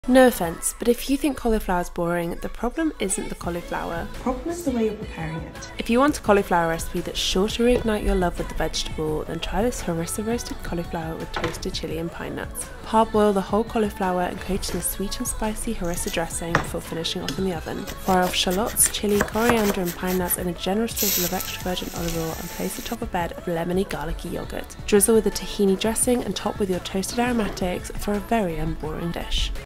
No offense, but if you think cauliflower is boring, the problem isn't the cauliflower. The problem is the way you're preparing it. If you want a cauliflower recipe that's sure to reignite your love with the vegetable, then try this harissa roasted cauliflower with toasted chili and pine nuts. Parboil the whole cauliflower and coat in a sweet and spicy harissa dressing before finishing off in the oven. Fry off shallots, chili, coriander and pine nuts in a generous drizzle of extra virgin olive oil and place atop a bed of lemony garlicky yogurt. Drizzle with the tahini dressing and top with your toasted aromatics for a very unboring dish.